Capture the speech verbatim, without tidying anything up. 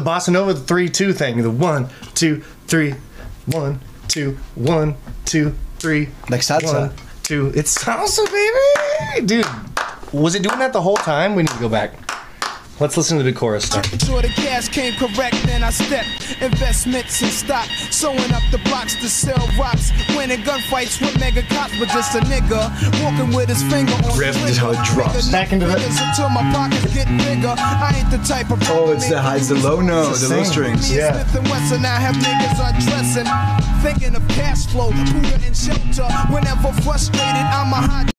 Bossa Nova three two thing. The one, two, three, one, two, one, two, three. Like salsa. One, two. It's salsa, baby! Dude, was it doing that the whole time? We need to go back. Let's listen to the chorus start. Sure the cash came correct, then I stepped. Investments in stock, sewing up the blocks to sell rocks. Winning gunfights with mega cops, but just a nigga walking with his finger on Riff the is how it drops. Back into the... until my pockets get bigger. I ain't the type of... Oh, it's the high, it's the low note, the, the low strings. Me Yeah. Smith and Wesson, I have niggas undressing. Thinking of cash flow, Buddha and shelter. Whenever frustrated, I'm a hot...